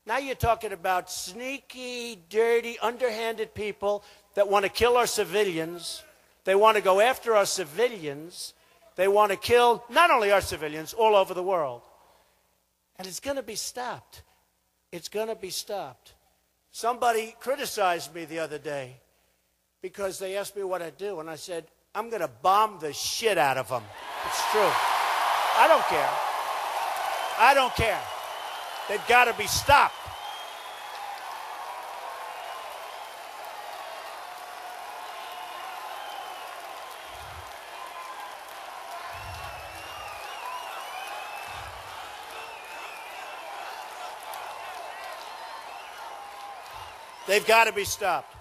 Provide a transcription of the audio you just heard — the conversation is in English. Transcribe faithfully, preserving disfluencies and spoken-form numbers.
Now you're talking about sneaky, dirty, underhanded people that want to kill our civilians. They want to go after our civilians. They want to kill not only our civilians, all over the world. And it's going to be stopped. It's going to be stopped. Somebody criticized me the other day because they asked me what I do. And I said, I'm going to bomb the shit out of them. It's true. I don't care. I don't care. They've got to be stopped. They've got to be stopped.